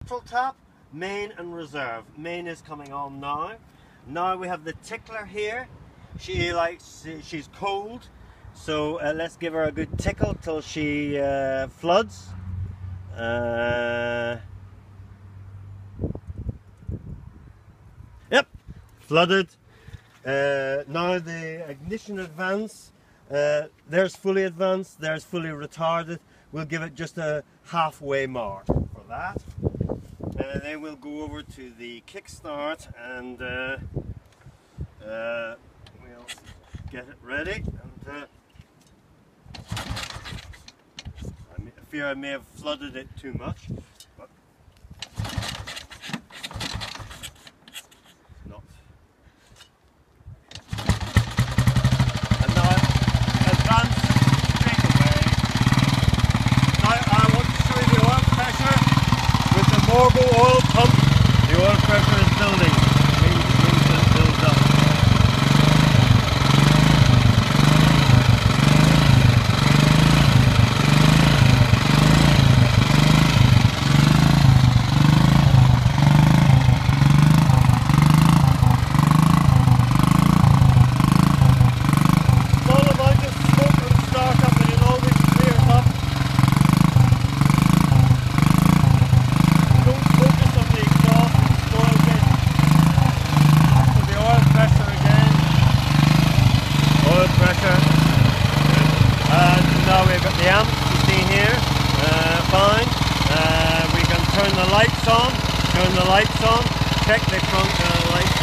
Neutral tap, main and reserve. Main is coming on now. Now we have the tickler here. She's cold, so let's give her a good tickle till she floods. Yep, flooded. Now the ignition advance. There's fully advanced, there's fully retarded. We'll give it just a halfway mark for that. Then we'll go over to the kickstart and we'll get it ready. And I fear I may have flooded it too much, but not. And now advance straight away. Now I want to show you the oil pressure with the Morgo oil pump. The oil pressure is building. It builds up. The amp you see here, fine. We can turn the lights on, check the front lights.